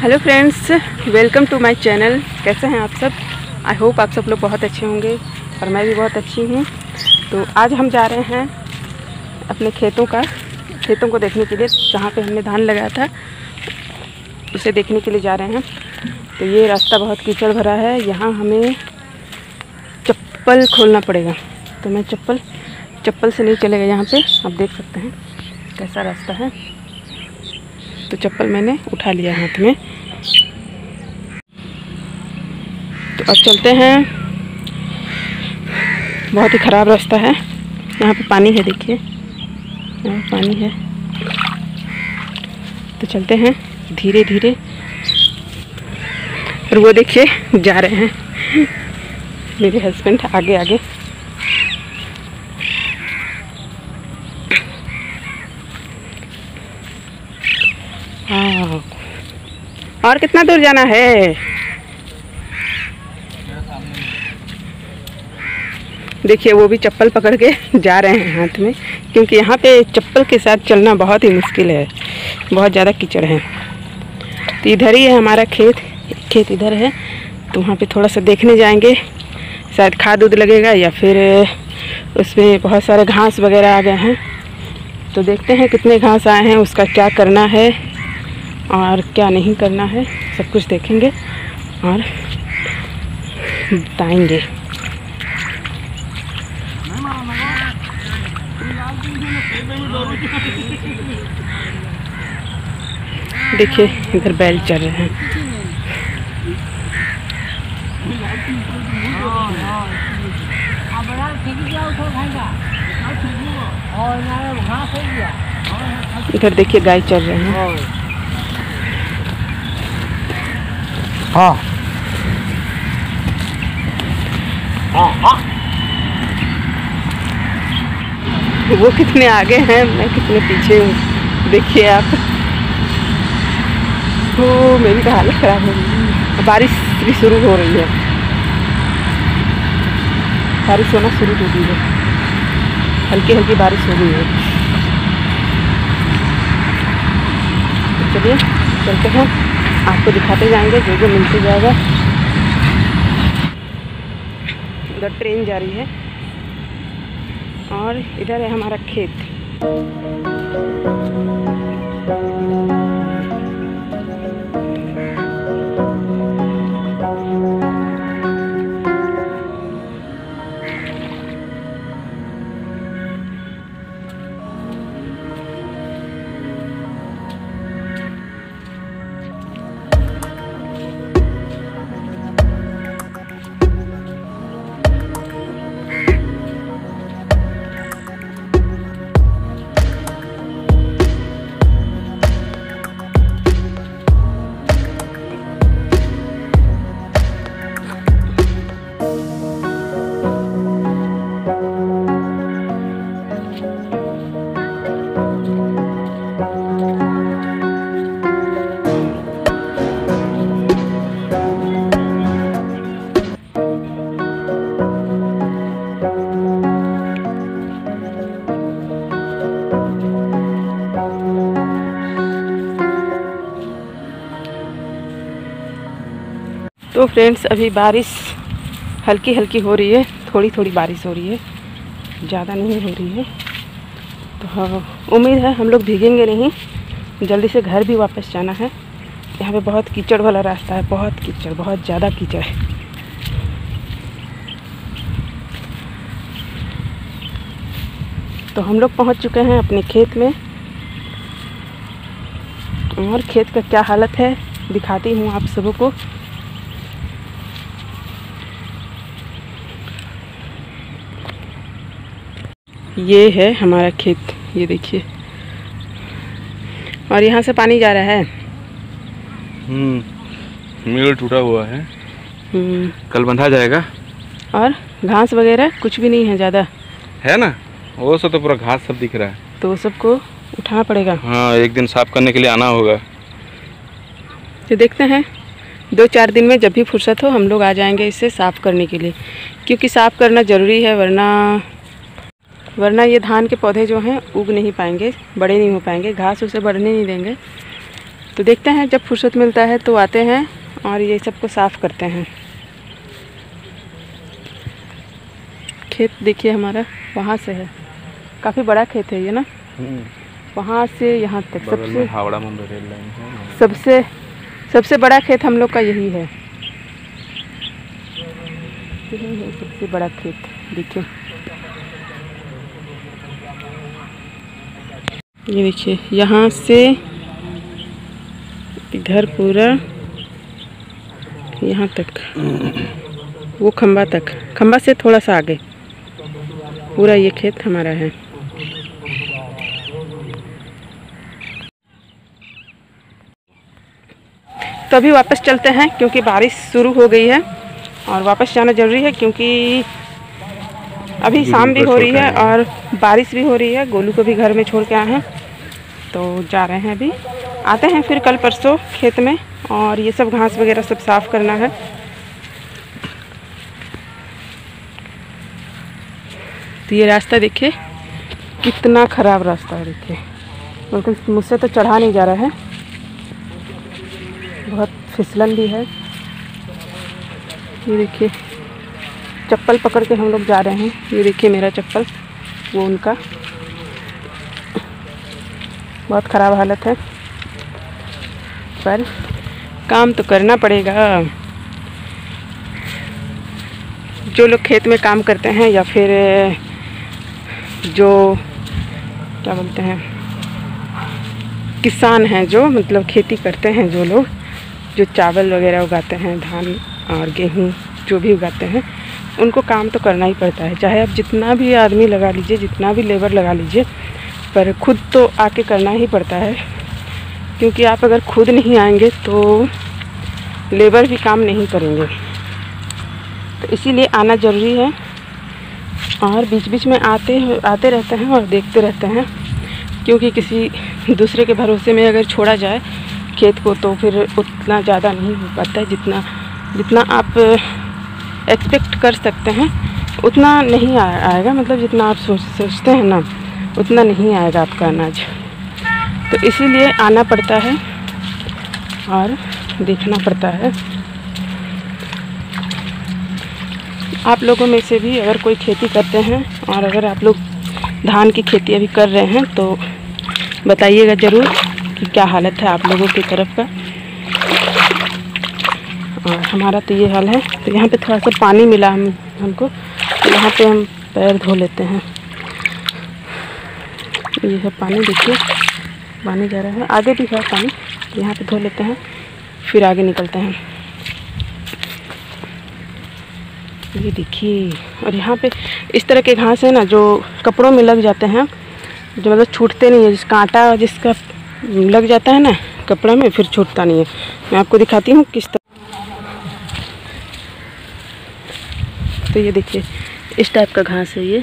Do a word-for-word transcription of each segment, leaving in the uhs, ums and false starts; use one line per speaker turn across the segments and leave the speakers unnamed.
Hello friends, welcome to my channel. कैसे हैं आप सब? आई होप आप सब लोग बहुत अच्छे होंगे और मैं भी बहुत अच्छी हूँ। तो आज हम जा रहे हैं अपने खेतों का खेतों को देखने के लिए, जहाँ पे हमने धान लगाया था उसे देखने के लिए जा रहे हैं। तो ये रास्ता बहुत कीचड़ भरा है, यहाँ हमें चप्पल खोलना पड़ेगा। तो मैं चप्पल चप्पल से नहीं चलेगा यहाँ पे। आप देख सकते हैं कैसा रास्ता है। तो चप्पल मैंने उठा लिया हाथ में। तो अब चलते हैं। बहुत ही ख़राब रास्ता है, यहाँ पे पानी है, देखिए यहाँ पानी है। तो चलते हैं धीरे धीरे। और वो देखिए जा रहे हैं मेरे हस्बैंड आगे आगे। हाँ, और कितना दूर जाना है? देखिए वो भी चप्पल पकड़ के जा रहे हैं हाथ में, क्योंकि यहाँ पे चप्पल के साथ चलना बहुत ही मुश्किल है, बहुत ज़्यादा कीचड़ है। तो इधर ही है हमारा खेत खेत इधर है। तो वहाँ पे थोड़ा सा देखने जाएंगे, शायद खाद उद लगेगा या फिर उसमें बहुत सारे घास वगैरह आ गए हैं। तो देखते हैं कितने घास आए हैं, उसका क्या करना है और क्या नहीं करना है, सब कुछ देखेंगे और बताएंगे। देखिए इधर बैल चल रहे हैं। इधर देखिए गाय चल रहे हैं। हाँ हाँ हाँ। वो कितने आगे हैं, मैं कितने पीछे हूँ, देखिए आप। तो मेरी तो हालत ख़राब हो गई। बारिश भी शुरू हो रही है, बारिश होना शुरू हो गई है, हल्की हल्की बारिश हो गई है। तो चलिए चलते हैं, आपको दिखाते जाएंगे जो जो मिलते जाएगा। उधर ट्रेन जा रही है और इधर है हमारा खेत। तो फ्रेंड्स अभी बारिश हल्की हल्की हो रही है, थोड़ी थोड़ी बारिश हो रही है, ज़्यादा नहीं हो रही है। तो हाँ, उम्मीद है हम लोग भीगेंगे नहीं। जल्दी से घर भी वापस जाना है। यहाँ पे बहुत कीचड़ वाला रास्ता है, बहुत कीचड़, बहुत ज़्यादा कीचड़ है। तो हम लोग पहुँच चुके हैं अपने खेत में, और खेत का क्या हालत है दिखाती हूँ आप सबों को। ये है हमारा खेत, ये देखिए, और यहाँ से पानी जा रहा है।
हम्म मील टूटा हुआ है,
हम्म
कल बंधा जाएगा।
और घास वगैरह कुछ भी नहीं है ज़्यादा,
है ना, वो सब तो पूरा घास सब दिख रहा है।
तो वो सबको उठाना पड़ेगा।
हाँ, एक दिन साफ करने के लिए आना होगा।
तो देखते हैं दो चार दिन में जब भी फुर्सत हो हम लोग आ जाएंगे इसे साफ़ करने के लिए, क्योंकि साफ़ करना ज़रूरी है, वरना वरना ये धान के पौधे जो हैं उग नहीं पाएंगे, बड़े नहीं हो पाएंगे, घास उसे बढ़ने नहीं देंगे। तो देखते हैं, जब फुर्सत मिलता है तो आते हैं और ये सबको साफ़ करते हैं। खेत देखिए हमारा वहाँ से है, काफ़ी बड़ा खेत है ये ना, वहाँ से यहाँ तक सबसे
हावड़ा मंदिर रेल लाइन है।
सबसे सबसे बड़ा खेत हम लोग का यही है, यही है सबसे बड़ा खेत। देखिए ये देखिए यहाँ से घर पूरा यहाँ तक, वो खंबा तक, खंबा से थोड़ा सा आगे पूरा ये खेत हमारा है। तो अभी वापस चलते हैं क्योंकि बारिश शुरू हो गई है और वापस जाना ज़रूरी है क्योंकि अभी शाम भी हो रही है और बारिश भी हो रही है। गोलू को भी घर में छोड़ के आए हैं तो जा रहे हैं, अभी आते हैं फिर कल परसों खेत में, और ये सब घास वगैरह सब साफ़ करना है। तो ये रास्ता देखिए कितना ख़राब रास्ता है, देखिए बिल्कुल मुझसे तो चढ़ा नहीं जा रहा है, बहुत फिसलन भी है। ये देखिए चप्पल पकड़ के हम लोग जा रहे हैं, ये देखिए मेरा चप्पल, वो उनका, बहुत ख़राब हालत है, पर काम तो करना पड़ेगा। जो लोग खेत में काम करते हैं या फिर जो क्या बोलते हैं किसान हैं, जो मतलब खेती करते हैं, जो लोग जो चावल वगैरह उगाते हैं, धान और गेहूँ जो भी उगाते हैं, उनको काम तो करना ही पड़ता है। चाहे आप जितना भी आदमी लगा लीजिए, जितना भी लेबर लगा लीजिए, पर खुद तो आके करना ही पड़ता है, क्योंकि आप अगर खुद नहीं आएंगे तो लेबर भी काम नहीं करेंगे। तो इसीलिए आना ज़रूरी है और बीच बीच में आते आते रहते हैं और देखते रहते हैं, क्योंकि किसी दूसरे के भरोसे में अगर छोड़ा जाए खेत को तो फिर उतना ज़्यादा नहीं हो पाता है, जितना जितना आप एक्सपेक्ट कर सकते हैं उतना नहीं आ, आएगा, मतलब जितना आप सोच सोचते हैं ना उतना नहीं आएगा आपका अनाज। तो इसीलिए आना पड़ता है और देखना पड़ता है। आप लोगों में से भी अगर कोई खेती करते हैं और अगर आप लोग धान की खेती अभी कर रहे हैं तो बताइएगा ज़रूर कि क्या हालत है आप लोगों की तरफ का। और हमारा तो ये हाल है। तो यहाँ पे थोड़ा सा पानी मिला हम हमको, तो यहाँ पे हम पैर धो लेते हैं। ये है पानी, देखिए पानी जा रहा है, आगे भी है पानी, तो यहाँ पे धो लेते हैं फिर आगे निकलते हैं। ये देखिए, और यहाँ पे इस तरह के घास है ना जो कपड़ों में लग जाते हैं, जो मतलब छूटते नहीं है, जिस कांटा जिसका लग जाता है ना कपड़ा में फिर छूटता नहीं है। मैं आपको दिखाती हूँ किस तरह। तो ये देखिए इस टाइप का घास है, ये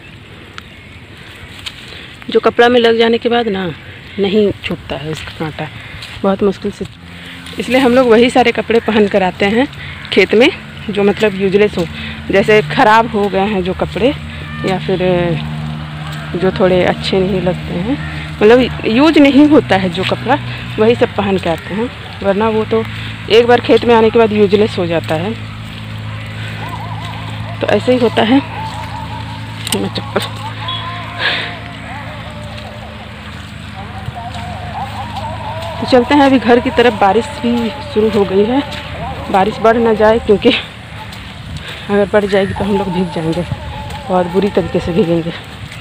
जो कपड़ा में लग जाने के बाद ना नहीं छूटता है इसका कांटा, बहुत मुश्किल से। इसलिए हम लोग वही सारे कपड़े पहन कर आते हैं खेत में जो मतलब यूजलेस हो, जैसे ख़राब हो गए हैं जो कपड़े, या फिर जो थोड़े अच्छे नहीं लगते हैं, मतलब यूज नहीं होता है जो कपड़ा, वही सब पहन के आते हैं। वरना वो तो एक बार खेत में आने के बाद यूजलेस हो जाता है। तो ऐसे ही होता है। मैं चप्पल तो चलते हैं अभी घर की तरफ। बारिश भी शुरू हो गई है, बारिश बढ़ ना जाए, क्योंकि अगर बढ़ जाएगी तो हम लोग भीग जाएंगे, बहुत बुरी तरीके से भीगेंगे।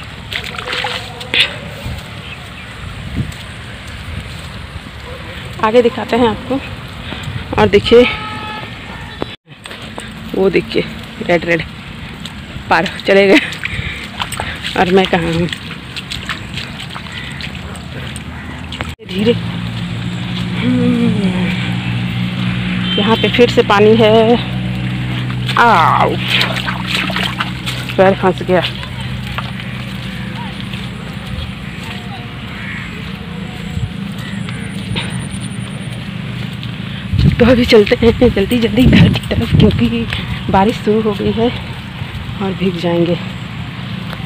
आगे दिखाते हैं आपको। और देखिए वो देखिए रेड रेड पार चले गए और मैं कहाँ हूँ। धीरे यहाँ पे फिर से पानी है। आओ, पैर फंस गया। तो अभी चलते हैं जल्दी जल्दी घर की तरफ, क्योंकि बारिश शुरू हो गई है और भीग जाएंगे।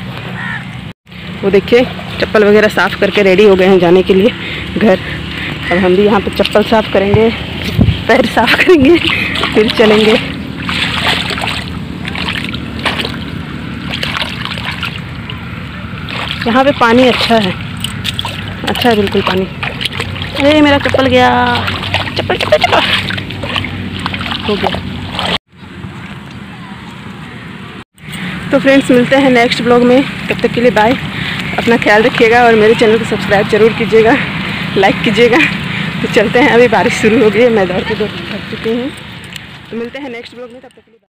वो देखिए चप्पल वगैरह साफ़ करके रेडी हो गए हैं जाने के लिए घर। अब हम भी यहाँ पे चप्पल साफ करेंगे, पैर साफ करेंगे, फिर चलेंगे। यहाँ पे पानी अच्छा है, अच्छा है बिल्कुल पानी। अरे मेरा चप्पल गया, चप्पल चप्पल चप्पल हो गया। तो फ्रेंड्स मिलते हैं नेक्स्ट ब्लॉग में, तब तक के लिए बाय। अपना ख्याल रखिएगा और मेरे चैनल को सब्सक्राइब जरूर कीजिएगा, लाइक कीजिएगा। तो चलते हैं, अभी बारिश शुरू हो गई है, मैं दौड़ के दौड़ थक चुकी हूँ। तो मिलते हैं नेक्स्ट ब्लॉग में, तब तक के लिए।